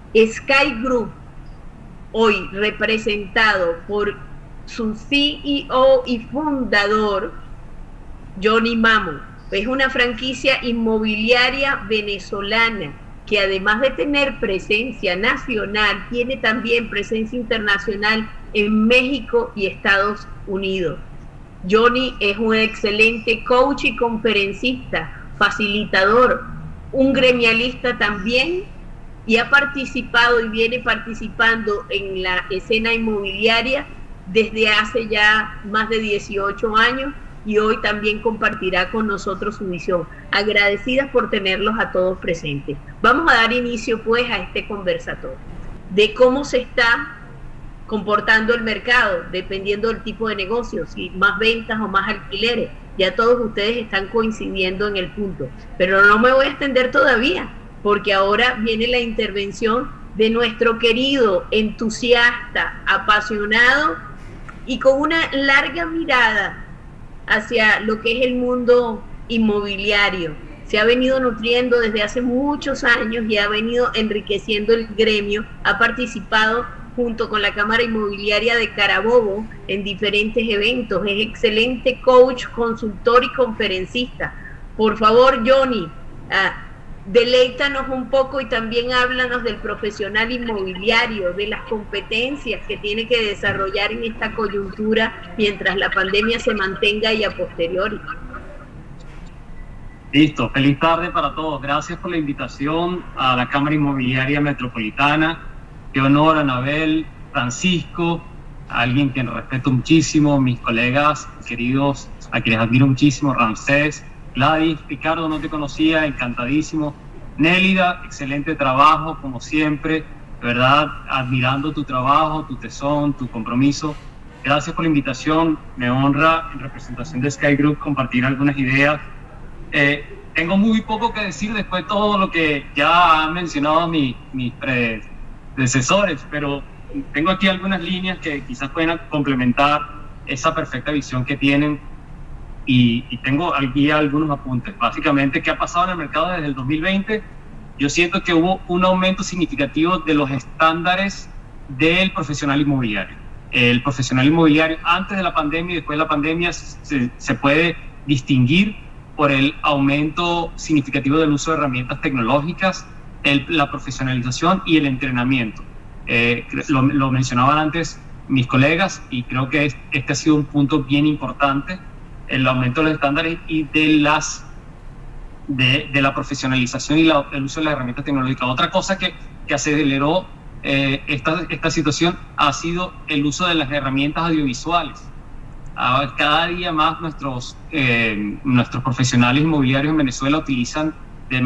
Sky Group, hoy representado por su CEO y fundador, Johnny Mamo, es una franquicia inmobiliaria venezolana que además de tener presencia nacional, tiene también presencia internacional en México y Estados Unidos. Johnny es un excelente coach y conferencista, facilitador, un gremialista también, y ha participado y viene participando en la escena inmobiliaria desde hace ya más de 18 años, y hoy también compartirá con nosotros su visión. Agradecidas por tenerlos a todos presentes. Vamos a dar inicio pues a este conversatorio de cómo se está comportando el mercado, dependiendo del tipo de negocio, si más ventas o más alquileres. Ya todos ustedes están coincidiendo en el punto, pero no me voy a extender todavía, porque ahora viene la intervención de nuestro querido, entusiasta, apasionado y con una larga mirada hacia lo que es el mundo inmobiliario. Se ha venido nutriendo desde hace muchos años y ha venido enriqueciendo el gremio, ha participado junto con la Cámara Inmobiliaria de Carabobo en diferentes eventos, es excelente coach, consultor y conferencista. Por favor, Johnny, deleítanos un poco y también háblanos del profesional inmobiliario, de las competencias que tiene que desarrollar en esta coyuntura mientras la pandemia se mantenga y a posteriori. Listo, feliz tarde para todos. Gracias por la invitación a la Cámara Inmobiliaria Metropolitana. Qué honor, Anabel, Francisco, alguien que respeto muchísimo, mis colegas queridos, a quienes admiro muchísimo, Ramsés, Gladys, Ricardo, no te conocía, encantadísimo. Nélida, excelente trabajo, como siempre, de verdad, admirando tu trabajo, tu tesón, tu compromiso. Gracias por la invitación, me honra en representación de Sky Group compartir algunas ideas. Tengo muy poco que decir después de todo lo que ya han mencionado mis predecesores, pero tengo aquí algunas líneas que quizás pueden complementar esa perfecta visión que tienen. Y tengo aquí algunos apuntes. Básicamente, ¿qué ha pasado en el mercado desde el 2020? Yo siento que hubo un aumento significativo de los estándares del profesional inmobiliario. El profesional inmobiliario antes de la pandemia y después de la pandemia se puede distinguir por el aumento significativo del uso de herramientas tecnológicas, la profesionalización y el entrenamiento. Lo mencionaban antes mis colegas y creo que este ha sido un punto bien importante, el aumento de los estándares y de la profesionalización y el uso de las herramientas tecnológicas. Otra cosa que aceleró esta situación ha sido el uso de las herramientas audiovisuales. Cada día más nuestros profesionales inmobiliarios en Venezuela utilizan de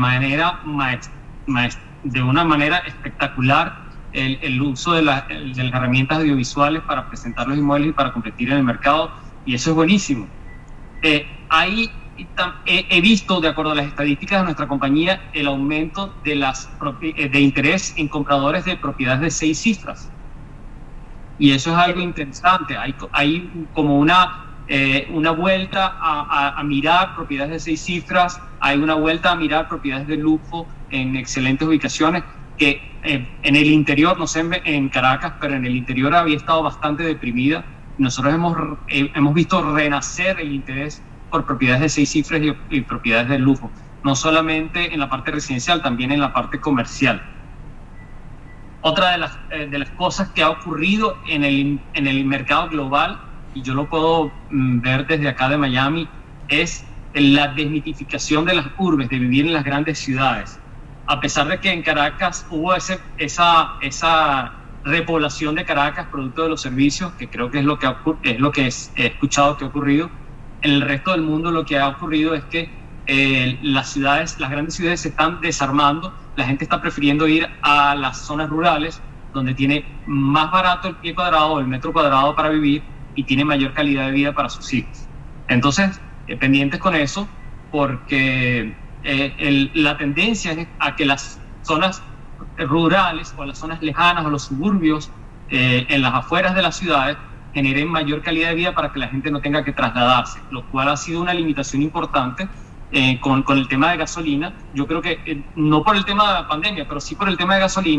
una manera espectacular el uso de las herramientas audiovisuales para presentar los inmuebles y para competir en el mercado, y eso es buenísimo. Ahí he visto, de acuerdo a las estadísticas de nuestra compañía, el aumento de interés en compradores de propiedades de 6 cifras. Y eso es algo interesante. Hay como una vuelta a mirar propiedades de 6 cifras, hay una vuelta a mirar propiedades de lujo en excelentes ubicaciones que en el interior, no sé en Caracas, pero en el interior había estado bastante deprimida. Nosotros hemos visto renacer el interés por propiedades de 6 cifras y propiedades de lujo, no solamente en la parte residencial, también en la parte comercial. Otra de las cosas que ha ocurrido en el mercado global, y yo lo puedo ver desde acá de Miami, es la desmitificación de las urbes, de vivir en las grandes ciudades. A pesar de que en Caracas hubo esa repoblación de Caracas producto de los servicios, que creo que es lo que he escuchado que ha ocurrido, en el resto del mundo lo que ha ocurrido es que las grandes ciudades se están desarmando, la gente está prefiriendo ir a las zonas rurales donde tiene más barato el pie cuadrado, el metro cuadrado para vivir y tiene mayor calidad de vida para sus hijos. Entonces, pendientes con eso, porque la tendencia es a que las zonas rurales o las zonas lejanas o los suburbios en las afueras de las ciudades generen mayor calidad de vida para que la gente no tenga que trasladarse, lo cual ha sido una limitación importante con el tema de gasolina. Yo creo que no por el tema de la pandemia, pero sí por el tema de gasolina,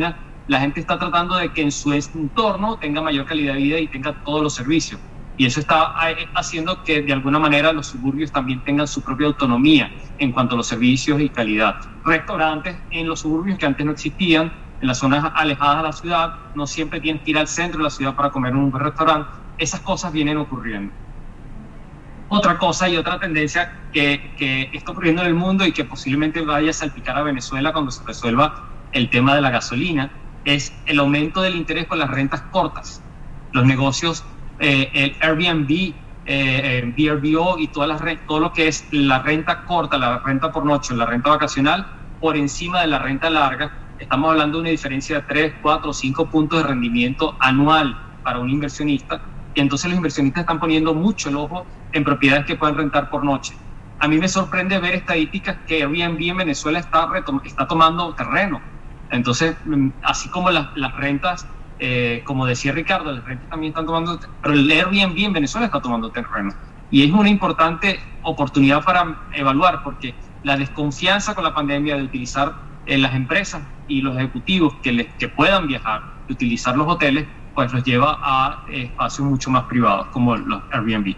la gente está tratando de que en su entorno tenga mayor calidad de vida y tenga todos los servicios. Y eso está haciendo que de alguna manera los suburbios también tengan su propia autonomía en cuanto a los servicios y calidad. Restaurantes en los suburbios que antes no existían, en las zonas alejadas de la ciudad, no siempre tienes que ir al centro de la ciudad para comer en un buen restaurante. Esas cosas vienen ocurriendo. Otra cosa y otra tendencia que está ocurriendo en el mundo y que posiblemente vaya a salpicar a Venezuela cuando se resuelva el tema de la gasolina es el aumento del interés por las rentas cortas. Los negocios, el Airbnb, VRBO y todo lo que es la renta corta, la renta por noche, la renta vacacional, por encima de la renta larga. Estamos hablando de una diferencia de 3, 4, 5 puntos de rendimiento anual para un inversionista, y entonces los inversionistas están poniendo mucho el ojo en propiedades que pueden rentar por noche. A mí me sorprende ver estadísticas que Airbnb en Venezuela está tomando terreno. Entonces, así como las rentas, como decía Ricardo, las rentas también están tomando, pero el Airbnb en Venezuela está tomando terreno. Y es una importante oportunidad para evaluar, porque la desconfianza con la pandemia de utilizar las empresas y los ejecutivos que puedan viajar, de utilizar los hoteles, pues los lleva a espacios mucho más privados, como los Airbnb.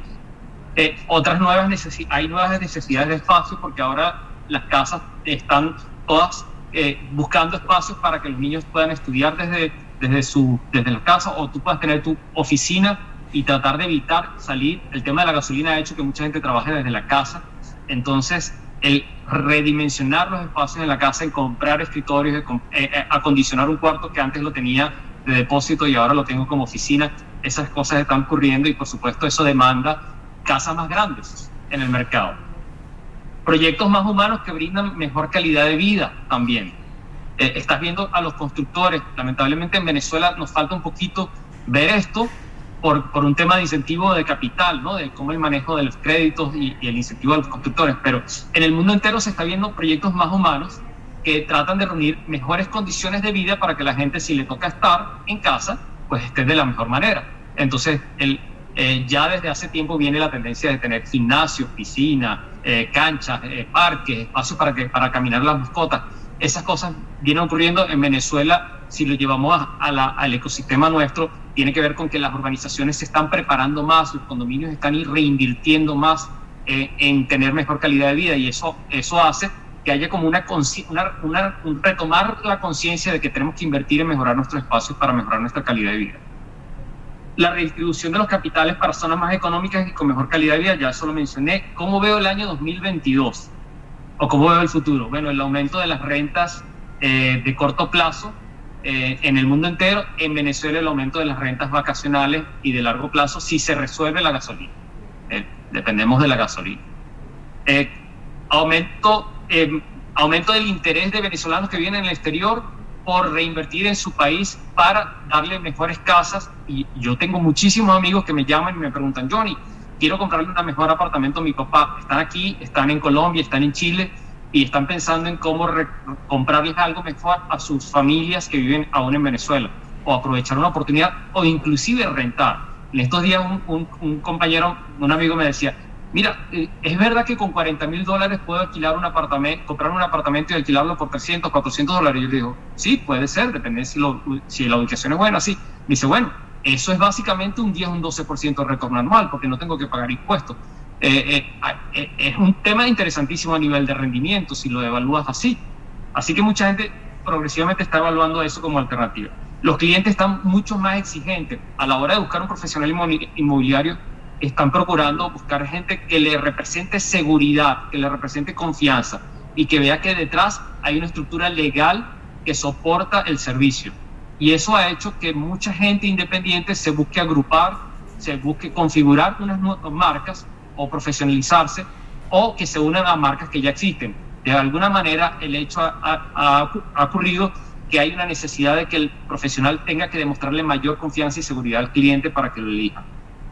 Hay nuevas necesidades de espacio, porque ahora las casas están todas buscando espacios para que los niños puedan estudiar desde la casa, o tú puedas tener tu oficina y tratar de evitar salir. El tema de la gasolina ha hecho que mucha gente trabaje desde la casa. Entonces, el redimensionar los espacios en la casa, en comprar escritorios, acondicionar un cuarto que antes lo tenía de depósito y ahora lo tengo como oficina, esas cosas están ocurriendo, y por supuesto eso demanda casas más grandes en el mercado. Proyectos más humanos que brindan mejor calidad de vida también. Estás viendo a los constructores. Lamentablemente en Venezuela nos falta un poquito ver esto por un tema de incentivo de capital, ¿no? De cómo el manejo de los créditos y el incentivo a los constructores. Pero en el mundo entero se está viendo proyectos más humanos que tratan de reunir mejores condiciones de vida para que la gente, si le toca estar en casa, pues esté de la mejor manera. Entonces, ya desde hace tiempo viene la tendencia de tener gimnasios, piscinas, canchas, parques, espacios para caminar las mascotas. Esas cosas vienen ocurriendo en Venezuela. Si lo llevamos al ecosistema nuestro, tiene que ver con que las urbanizaciones se están preparando más, los condominios están reinvirtiendo más en tener mejor calidad de vida, y eso hace que haya como un retomar la conciencia de que tenemos que invertir en mejorar nuestros espacios para mejorar nuestra calidad de vida. La redistribución de los capitales para zonas más económicas y con mejor calidad de vida, ya eso lo mencioné. ¿Cómo veo el año 2022? ¿O cómo veo el futuro? Bueno, el aumento de las rentas de corto plazo en el mundo entero. En Venezuela, el aumento de las rentas vacacionales y de largo plazo, si se resuelve la gasolina. Dependemos de la gasolina. Aumento del interés de venezolanos que viven en el exterior por reinvertir en su país para darle mejores casas. Y yo tengo muchísimos amigos que me llaman y me preguntan: Johnny, quiero comprarle un mejor apartamento a mi papá. Están aquí, están en Colombia, están en Chile, y están pensando en cómo comprarles algo mejor a sus familias que viven aún en Venezuela, o aprovechar una oportunidad, o inclusive rentar. En estos días un compañero, un amigo me decía: mira, es verdad que con $40,000 puedo alquilar un apartamento, comprar un apartamento y alquilarlo por $300, $400. Y yo le digo: sí, puede ser, depende si la ubicación es buena, sí. Me dice: bueno, eso es básicamente un 10 o un 12% de retorno anual, porque no tengo que pagar impuestos. Es un tema interesantísimo a nivel de rendimiento si lo evalúas así. Así que mucha gente progresivamente está evaluando eso como alternativa. Los clientes están mucho más exigentes a la hora de buscar un profesional inmobiliario. Están procurando buscar gente que le represente seguridad, que le represente confianza, y que vea que detrás hay una estructura legal que soporta el servicio. Y eso ha hecho que mucha gente independiente se busque agrupar, se busque configurar unas nuevas marcas o profesionalizarse, o que se unan a marcas que ya existen. De alguna manera el hecho ha ocurrido que hay una necesidad de que el profesional tenga que demostrarle mayor confianza y seguridad al cliente para que lo elija.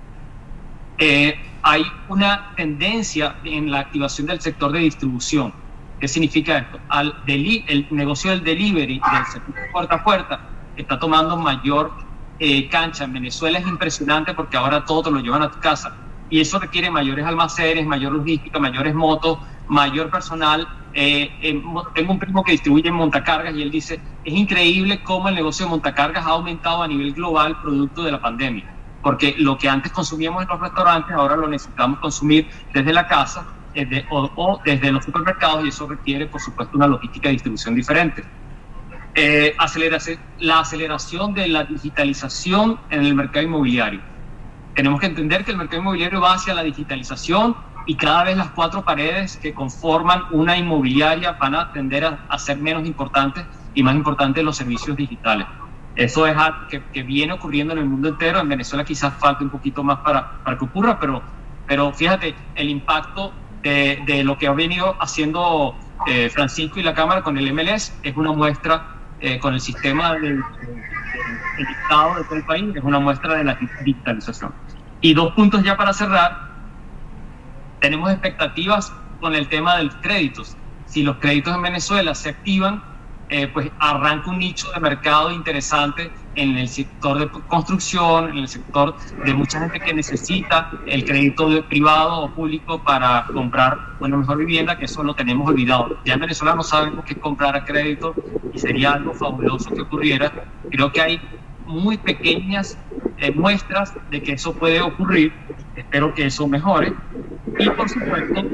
Hay una tendencia en la activación del sector de distribución. ¿Qué significa esto? El negocio del delivery, del servicio puerta a puerta, está tomando mayor cancha. En Venezuela es impresionante porque ahora todo te lo llevan a tu casa, y eso requiere mayores almacenes, mayor logística, mayores motos, mayor personal. Tengo un primo que distribuye en montacargas y él dice, es increíble cómo el negocio de montacargas ha aumentado a nivel global producto de la pandemia, porque lo que antes consumíamos en los restaurantes ahora lo necesitamos consumir desde la casa o desde los supermercados, y eso requiere, por supuesto, una logística de distribución diferente. La aceleración de la digitalización en el mercado inmobiliario. Tenemos que entender que el mercado inmobiliario va hacia la digitalización y cada vez las cuatro paredes que conforman una inmobiliaria van a tender a ser menos importantes y más importantes los servicios digitales. Eso es algo que viene ocurriendo en el mundo entero. En Venezuela quizás falte un poquito más para que ocurra, pero fíjate, el impacto de lo que ha venido haciendo Francisco y la Cámara con el MLS es una muestra, con el sistema del Estado de todo el país, es una muestra de la digitalización. Y 2 puntos ya para cerrar. Tenemos expectativas con el tema de los créditos. Si los créditos en Venezuela se activan, pues arranca un nicho de mercado interesante en el sector de construcción, en el sector de mucha gente que necesita el crédito privado o público para comprar una mejor vivienda, que eso lo tenemos olvidado. Ya en Venezuela no sabemos qué comprar a crédito y sería algo fabuloso que ocurriera. Creo que hay muy pequeñas muestras de que eso puede ocurrir. Espero que eso mejore. Y por supuesto,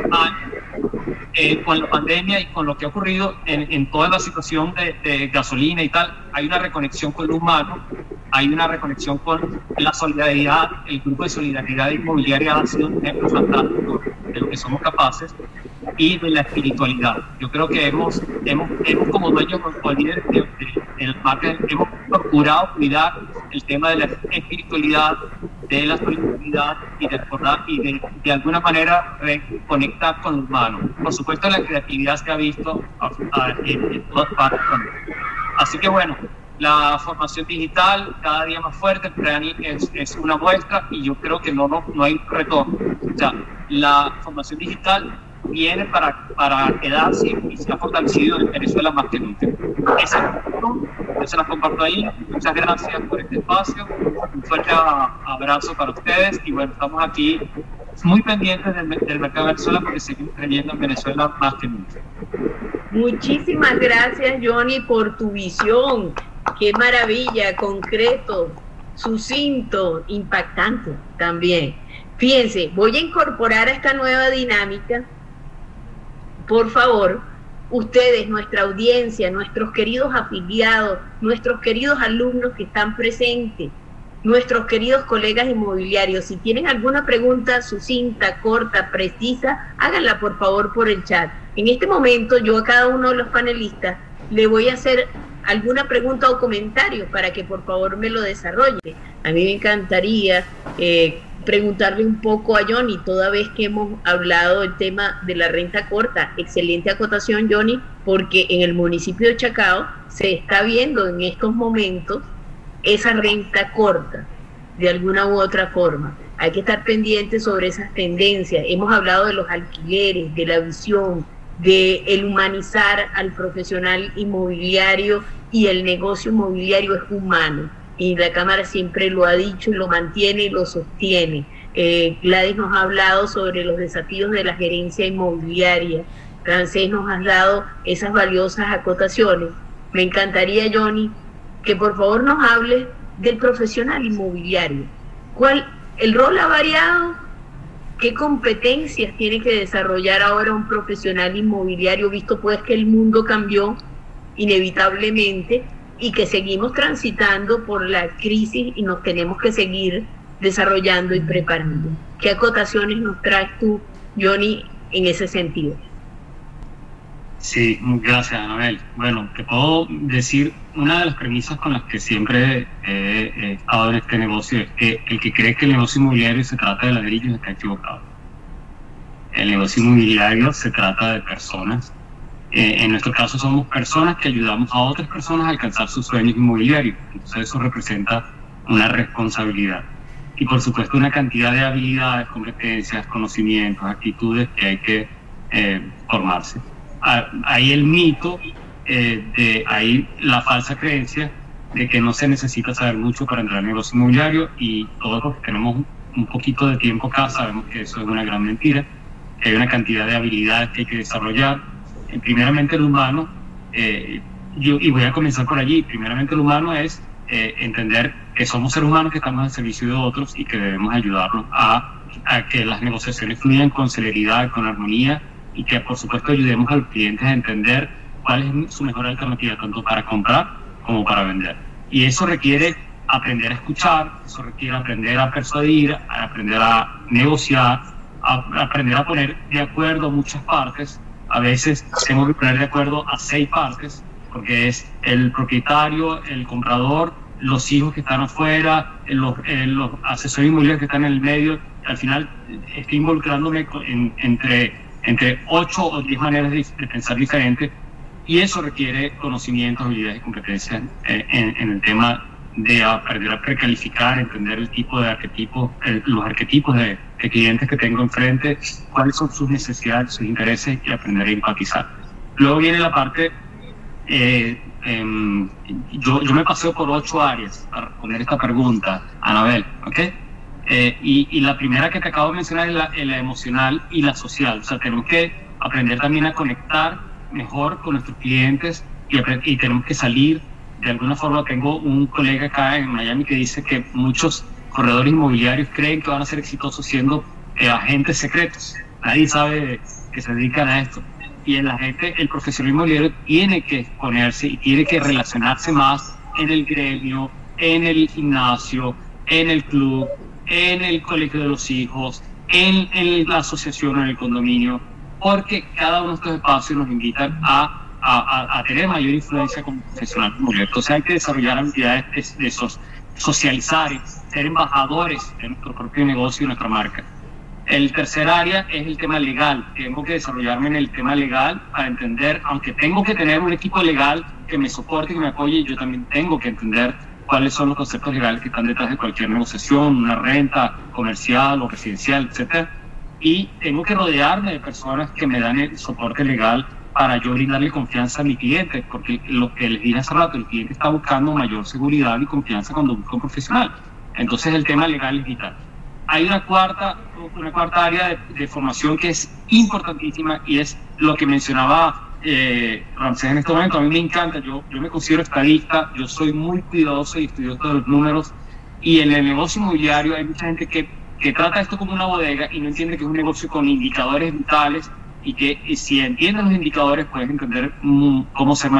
con la pandemia y con lo que ha ocurrido en toda la situación de gasolina y tal, hay una reconexión con lo humano, hay una reconexión con la solidaridad. El grupo de solidaridad inmobiliaria ha sido un ejemplo fantástico de lo que somos capaces, y de la espiritualidad. Yo creo que hemos como dueños o líderes del marketing, hemos procurado cuidar el tema de la espiritualidad, de la solidaridad y de recordar y de alguna manera reconectar con lo humano. Por supuesto, la creatividad se ha visto en todas partes. Así que bueno, la formación digital cada día más fuerte. Prani es una muestra, y yo creo que no hay retorno. O sea, la formación digital viene para quedarse y se ha fortalecido en Venezuela más que nunca. Yo se las comparto ahí. Muchas gracias por este espacio. Un fuerte abrazo para ustedes, y bueno, estamos aquí muy pendientes del mercado de Venezuela, porque seguimos creyendo en Venezuela más que nunca. Muchísimas gracias, Johnny, por tu visión. Qué maravilla, concreto, sucinto, impactante también. Fíjense, voy a incorporar a esta nueva dinámica, por favor, ustedes, nuestra audiencia, nuestros queridos afiliados, nuestros queridos alumnos que están presentes, nuestros queridos colegas inmobiliarios, si tienen alguna pregunta sucinta, corta, precisa, háganla por favor por el chat. En este momento yo a cada uno de los panelistas le voy a hacer alguna pregunta o comentario para que por favor me lo desarrolle. A mí me encantaría preguntarle un poco a Johnny, toda vez que hemos hablado del tema de la renta corta. Excelente acotación, Johnny, porque en el municipio de Chacao se está viendo en estos momentos esa renta corta, de alguna u otra forma. Hay que estar pendientes sobre esas tendencias. Hemos hablado de los alquileres, de la visión, de el humanizar al profesional inmobiliario, y el negocio inmobiliario es humano. Y la Cámara siempre lo ha dicho y lo mantiene y lo sostiene. Gladys nos ha hablado sobre los desafíos de la gerencia inmobiliaria. Francés nos ha dado esas valiosas acotaciones. Me encantaría, Johnny, que por favor nos hable del profesional inmobiliario. ¿El rol ha variado? ¿Qué competencias tiene que desarrollar ahora un profesional inmobiliario, visto pues que el mundo cambió inevitablemente y que seguimos transitando por la crisis y nos tenemos que seguir desarrollando y preparando? ¿Qué acotaciones nos traes tú, Johnny, en ese sentido? Sí, gracias, Anabel. Bueno, te puedo decir, una de las premisas con las que siempre he estado en este negocio es que el que cree que el negocio inmobiliario se trata de ladrillos está equivocado. El negocio inmobiliario se trata de personas. En nuestro caso somos personas que ayudamos a otras personas a alcanzar sus sueños inmobiliarios. Entonces eso representa una responsabilidad. Y por supuesto una cantidad de habilidades, competencias, conocimientos, actitudes que hay que formarse. Hay el mito, hay la falsa creencia de que no se necesita saber mucho para entrar al negocio inmobiliario, y todos los que tenemos un poquito de tiempo acá sabemos que eso es una gran mentira. hay una cantidad de habilidades que hay que desarrollar. Primeramente el humano, y voy a comenzar por allí, primeramente el humano es entender que somos seres humanos que estamos al servicio de otros y que debemos ayudarlos a que las negociaciones fluyan con celeridad, con armonía, y que por supuesto ayudemos a los clientes a entender cuál es su mejor alternativa, tanto para comprar como para vender. Y eso requiere aprender a escuchar, eso requiere aprender a persuadir, a aprender a negociar, a aprender a poner de acuerdo a muchas partes. A veces tengo que poner de acuerdo a 6 partes, porque es el propietario, el comprador, los hijos que están afuera, los asesores inmobiliarios que están en el medio. Al final estoy involucrándome entre 8 o 10 maneras de pensar diferentes, y eso requiere conocimientos, habilidades y competencias en el tema de aprender a precalificar, entender el tipo de arquetipos, los arquetipos de clientes que tengo enfrente, cuáles son sus necesidades, sus intereses, y aprender a empatizar. Luego viene la parte, yo me paseo por 8 áreas para responder esta pregunta, Anabel, ¿ok? Y la primera que te acabo de mencionar es la emocional y la social. O sea, tenemos que aprender también a conectar mejor con nuestros clientes, y tenemos que salir. De alguna forma, tengo un colega acá en Miami que dice que muchos corredores inmobiliarios creen que van a ser exitosos siendo agentes secretos. Nadie sabe que se dedican a esto. Y el profesional inmobiliario tiene que exponerse y tiene que relacionarse más en el gremio, en el gimnasio, en el club, en el colegio de los hijos, en la asociación o en el condominio, porque cada uno de estos espacios nos invitan a tener mayor influencia como profesional inmobiliario. Entonces hay que desarrollar habilidades de socializar, ser embajadores de nuestro propio negocio y nuestra marca. El tercer área es el tema legal. Tengo que desarrollarme en el tema legal para entender, aunque tengo que tener un equipo legal que me soporte, que me apoye, yo también tengo que entender cuáles son los conceptos legales que están detrás de cualquier negociación, una renta comercial o residencial, etc. Y tengo que rodearme de personas que me dan el soporte legal para yo brindarle confianza a mi cliente, porque lo que les dije hace rato, el cliente está buscando mayor seguridad y confianza cuando busca un profesional. Entonces el tema legal es vital. Hay una cuarta área de formación que es importantísima, y es lo que mencionaba Ramsés en este momento. A mí me encanta, yo me considero estadista, yo soy muy cuidadoso y estudioso de los números, y en el negocio inmobiliario hay mucha gente que trata esto como una bodega y no entiende que es un negocio con indicadores vitales, y que si entiendes los indicadores puedes entender cómo ser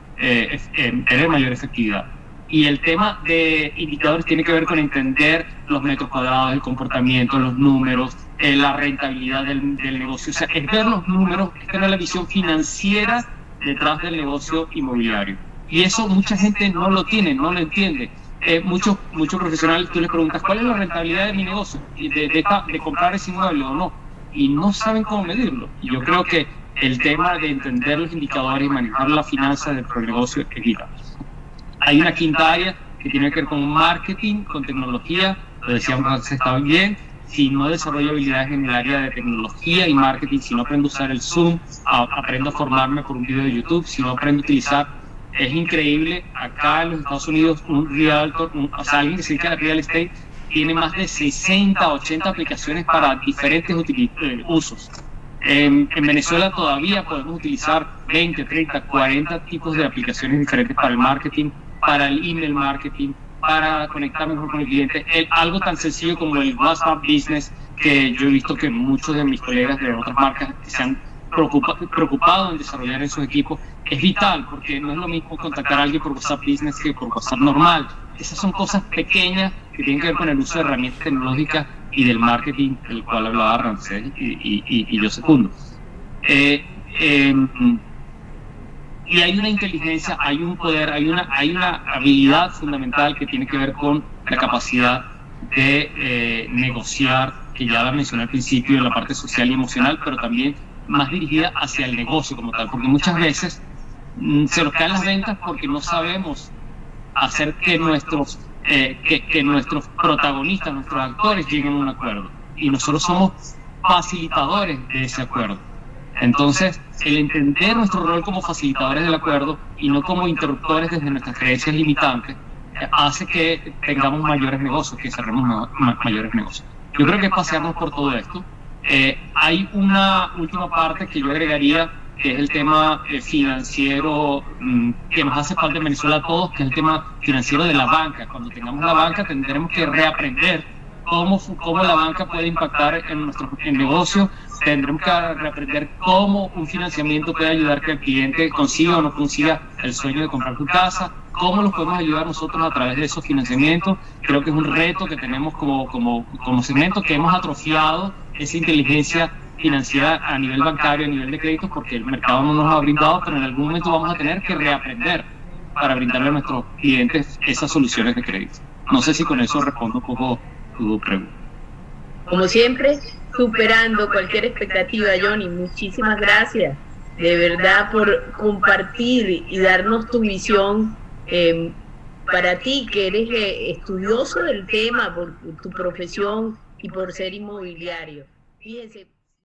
tener mayor efectividad. Y el tema de indicadores tiene que ver con entender los metros cuadrados, el comportamiento, los números, la rentabilidad del negocio. O sea, es ver los números, es tener la visión financiera detrás del negocio inmobiliario. Y eso mucha gente no lo tiene, no lo entiende. Muchos profesionales, tú les preguntas, ¿cuál es la rentabilidad de mi negocio? De comprar ese inmueble o no. Y no saben cómo medirlo. Y yo creo que el tema de entender los indicadores y manejar la finanza dentro del negocio es vital. Hay una quinta área que tiene que ver con marketing, con tecnología. Lo decíamos antes, está bien. Si no desarrollo habilidades en el área de tecnología y marketing, si no aprendo a usar el Zoom, aprendo a formarme por un video de YouTube, si no aprendo a utilizar, es increíble. Acá en los Estados Unidos, un realtor, alguien que se dedica al real estate, tiene más de 60, 80 aplicaciones para diferentes usos. En Venezuela todavía podemos utilizar 20, 30, 40 tipos de aplicaciones diferentes para el marketing, para el email marketing, para conectar mejor con el cliente. Algo tan sencillo como el WhatsApp Business, que yo he visto que muchos de mis colegas de otras marcas se han preocupado en desarrollar esos equipos, es vital, porque no es lo mismo contactar a alguien por WhatsApp Business que por WhatsApp normal. Esas son cosas pequeñas que tienen que ver con el uso de herramientas tecnológicas y del marketing, del cual hablaba Ramsés y yo secundo. Y hay una inteligencia, hay un poder, hay una habilidad fundamental que tiene que ver con la capacidad de negociar, que ya la mencioné al principio, en la parte social y emocional, pero también más dirigida hacia el negocio como tal, porque muchas veces se nos caen las ventas porque no sabemos hacer que nuestros protagonistas, nuestros actores lleguen a un acuerdo, y nosotros somos facilitadores de ese acuerdo. Entonces, el entender nuestro rol como facilitadores del acuerdo y no como interruptores desde nuestras creencias limitantes hace que tengamos mayores negocios, que cerremos mayores negocios. Yo creo que es pasearnos por todo esto. Hay una última parte que yo agregaría, que es el tema financiero que nos hace falta en Venezuela a todos, que es el tema financiero de la banca. Cuando tengamos la banca tendremos que reaprender cómo la banca puede impactar en nuestro negocio, tendremos que reaprender cómo un financiamiento puede ayudar que el cliente consiga o no consiga el sueño de comprar su casa, cómo los podemos ayudar nosotros a través de esos financiamientos. Creo que es un reto que tenemos como segmento, que hemos atrofiado esa inteligencia financiera a nivel bancario, a nivel de créditos, porque el mercado no nos ha brindado, pero en algún momento vamos a tener que reaprender para brindarle a nuestros clientes esas soluciones de crédito. No sé si con eso respondo un poco tu pregunta. Como siempre, superando cualquier expectativa, Johnny. Muchísimas gracias, de verdad, por compartir y darnos tu visión. Para ti, que eres estudioso del tema, por tu profesión y por ser inmobiliario. Fíjense.